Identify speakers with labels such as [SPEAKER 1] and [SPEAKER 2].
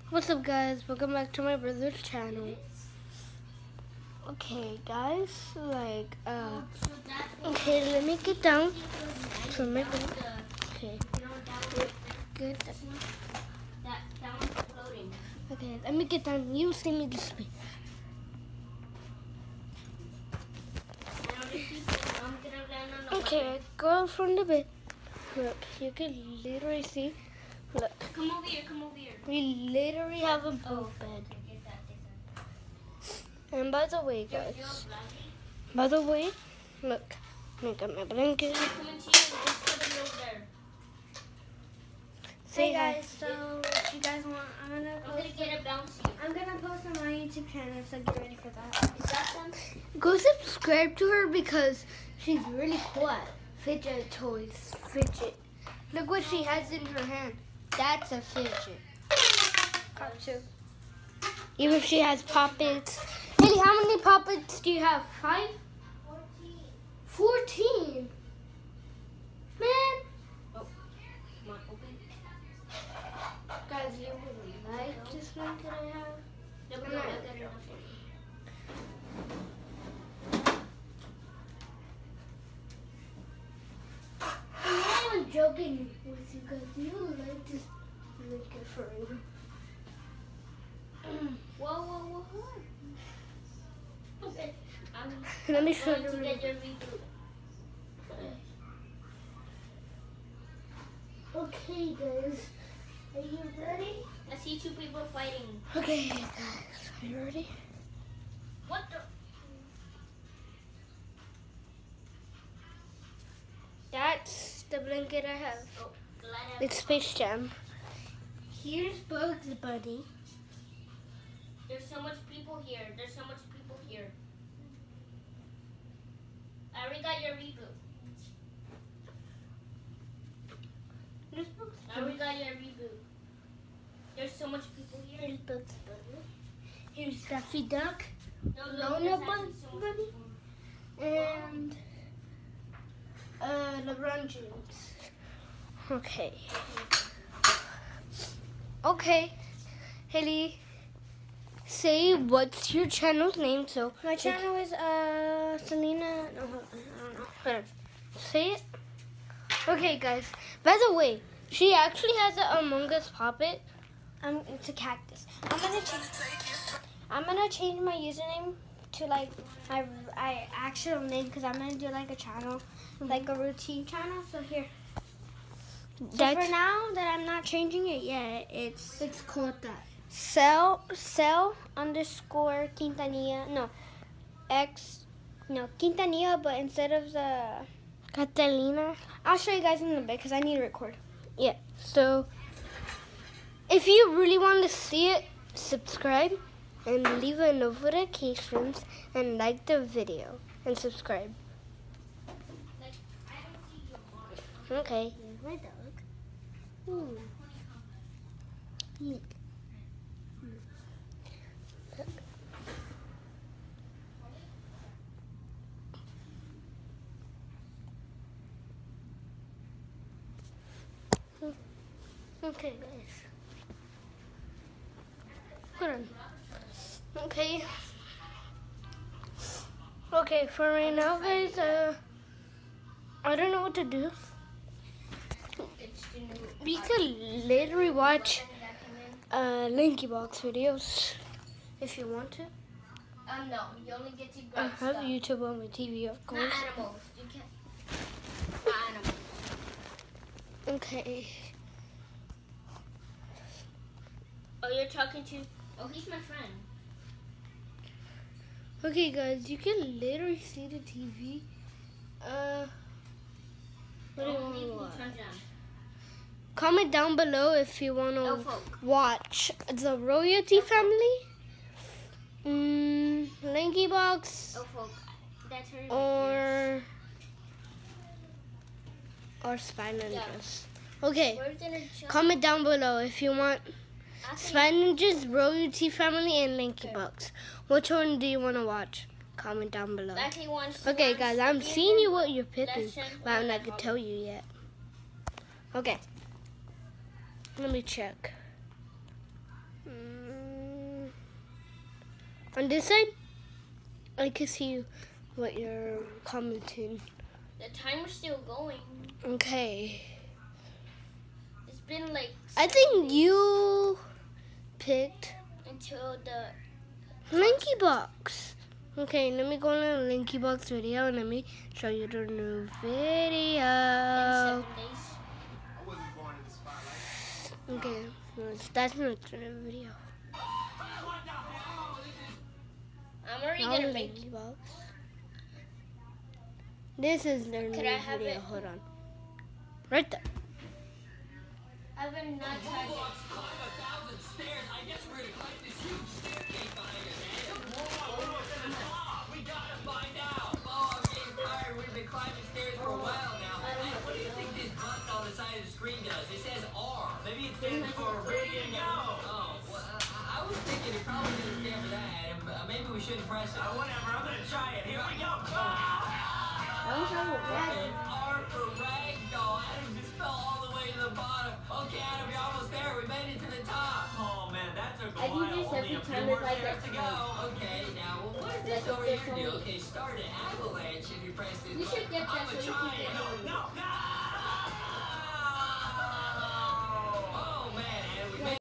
[SPEAKER 1] What's up, guys? Welcome back to my brother's channel. Okay, guys, okay, let me get down from my bed. Okay, good. Okay, let me get down. You see me this way. Okay, go from the bed. Look, you can literally see. Look.
[SPEAKER 2] Come over here, come over here.
[SPEAKER 1] We literally have a bunk bed. And by the way, guys, look, I got my blanket.
[SPEAKER 3] Hey guys, so if you guys want, I'm gonna post on my YouTube channel, so get ready for that.
[SPEAKER 2] Is that them?
[SPEAKER 1] Go subscribe to her because she's really cool at fidget toys. Fidget. Look what she has in her hand. That's a fidget.
[SPEAKER 3] Part 2.
[SPEAKER 1] Even if she has puppets. Haley, how many puppets do you have? 5? 14. Man.
[SPEAKER 2] Oh, come on, open.
[SPEAKER 1] Guys, you would like this one that I have?
[SPEAKER 2] No, I got enough.
[SPEAKER 1] I'm not even joking with you guys. Do you like this blanket for real?
[SPEAKER 2] Whoa. Okay.
[SPEAKER 1] Let me show
[SPEAKER 2] I'm going to
[SPEAKER 1] you.
[SPEAKER 2] get your reboot.
[SPEAKER 1] Okay, guys. Are you ready?
[SPEAKER 2] I see 2 people fighting.
[SPEAKER 1] Okay, guys. Are you ready?
[SPEAKER 2] What the?
[SPEAKER 1] That's the blanket I have.
[SPEAKER 2] Oh, the light has
[SPEAKER 1] It's Space Jam. Here's Bugs Bunny.
[SPEAKER 2] There's so much people here. I already got your reboot. There's so much people here.
[SPEAKER 1] Here's Bugs Bunny. Here's Daffy Duck.
[SPEAKER 2] No,
[SPEAKER 1] Lola
[SPEAKER 2] there's actually so much
[SPEAKER 1] Bunny.
[SPEAKER 2] people.
[SPEAKER 1] And LeBron James. Okay. Okay. Haley, say what's your channel's name so
[SPEAKER 3] My channel is Selena. No, hold on, I don't know.
[SPEAKER 1] hold on. Say it. Okay, guys. By the way, she actually has an Among Us puppet.
[SPEAKER 3] It's a cactus. I'm gonna change my username to like my actual name because I'm gonna do like a channel, like a routine channel. So here. So for now that I'm not changing it yet, it's
[SPEAKER 1] called that.
[SPEAKER 3] Cell underscore Quintanilla. Quintanilla, but instead of the
[SPEAKER 1] Catalina.
[SPEAKER 3] I'll show you guys in a bit because I need to record.
[SPEAKER 1] Yeah. So, if you really want to see it, subscribe and leave a notifications and like the video and subscribe. Okay.
[SPEAKER 3] Here's my dog.
[SPEAKER 1] Look. Okay, guys. Hold on. Okay. Okay, for right now, guys, I don't know what to do. We could literally watch Linky Box videos if you want to.
[SPEAKER 2] No, you only get to
[SPEAKER 1] I
[SPEAKER 2] grab
[SPEAKER 1] have
[SPEAKER 2] stuff.
[SPEAKER 1] YouTube on my TV, of
[SPEAKER 2] Not
[SPEAKER 1] course.
[SPEAKER 2] animals. You can't. Not animals.
[SPEAKER 1] Okay.
[SPEAKER 2] Oh, you're talking to... Oh, he's my friend.
[SPEAKER 1] Okay, guys, you can literally see the TV. What do you want to watch? Comment down below if you want to watch the Royalty Family, Linky Box,
[SPEAKER 2] Oh, folk. That's her.
[SPEAKER 1] or Spy Ninjas. Okay,
[SPEAKER 2] We're gonna jump.
[SPEAKER 1] comment down below if you want
[SPEAKER 2] I think-
[SPEAKER 1] Spy Ninjas, Royalty Family, and Linky Box. Which one do you want to watch? Comment down below.
[SPEAKER 2] Lucky wants
[SPEAKER 1] Okay,
[SPEAKER 2] wants
[SPEAKER 1] guys,
[SPEAKER 2] to
[SPEAKER 1] I'm
[SPEAKER 2] be
[SPEAKER 1] seeing
[SPEAKER 2] in
[SPEAKER 1] you what you're picking,
[SPEAKER 2] lesson
[SPEAKER 1] but I'm
[SPEAKER 2] or
[SPEAKER 1] not gonna tell you yet. Okay. Let me check. On this side, I can see what you're commenting.
[SPEAKER 2] The timer's still going.
[SPEAKER 1] Okay.
[SPEAKER 2] It's been like.
[SPEAKER 1] I think you picked
[SPEAKER 2] Until the.
[SPEAKER 1] Linky Box. Okay, let me go on a Linky Box video and let me show you the new video.
[SPEAKER 2] In 7 days.
[SPEAKER 1] Okay, that's not the new video.
[SPEAKER 2] I'm already
[SPEAKER 1] Now
[SPEAKER 2] gonna make.
[SPEAKER 1] Linky Box. This is their new
[SPEAKER 2] Could I have
[SPEAKER 1] video.
[SPEAKER 2] it?
[SPEAKER 1] Hold on. Right there.
[SPEAKER 2] I haven't not tried it.
[SPEAKER 4] It says R. Maybe it stands for radio. Oh, well, I was thinking it probably didn't stand for that. Maybe we shouldn't press it. Whatever, I'm gonna try it. Here we go. R for ragdoll. Adam just fell all the way to the bottom. Okay, Adam, you're almost there. We made it to the top. Oh man, that took a
[SPEAKER 2] I do
[SPEAKER 4] while.
[SPEAKER 2] this
[SPEAKER 4] Only
[SPEAKER 2] every
[SPEAKER 4] a few
[SPEAKER 2] time
[SPEAKER 4] more
[SPEAKER 2] it's like
[SPEAKER 4] steps
[SPEAKER 2] that.
[SPEAKER 4] to go. Okay, now what does this over here do? Okay, start an avalanche if you press it.
[SPEAKER 2] We should get that
[SPEAKER 4] I'm
[SPEAKER 2] so we
[SPEAKER 4] gonna try
[SPEAKER 2] can
[SPEAKER 4] it.
[SPEAKER 2] get it.